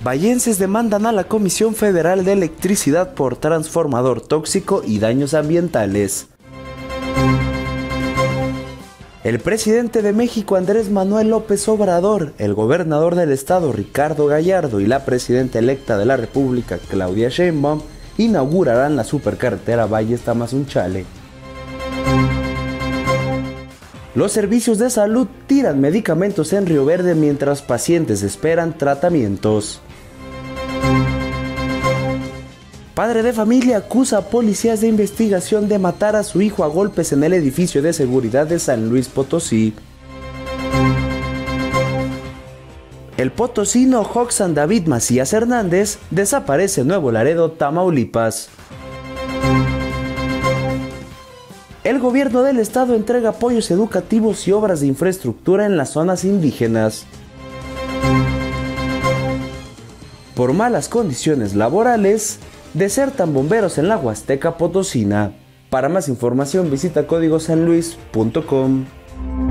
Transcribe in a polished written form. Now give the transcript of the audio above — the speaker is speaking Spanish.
Vallenses demandan a la Comisión Federal de Electricidad por transformador tóxico y daños ambientales. El presidente de México, Andrés Manuel López Obrador, el gobernador del estado, Ricardo Gallardo, y la presidenta electa de la República, Claudia Sheinbaum, inaugurarán la supercarretera Valles-Tamazunchale. Los servicios de salud tiran medicamentos en Río Verde mientras pacientes esperan tratamientos. Padre de familia acusa a policías de investigación de matar a su hijo a golpes en el edificio de seguridad de San Luis Potosí. El potosino Joxan David Macías Hernández desaparece en Nuevo Laredo, Tamaulipas. El gobierno del estado entrega apoyos educativos y obras de infraestructura en las zonas indígenas. Por malas condiciones laborales, desertan bomberos en la Huasteca Potosina. Para más información visita códigosanluis.com.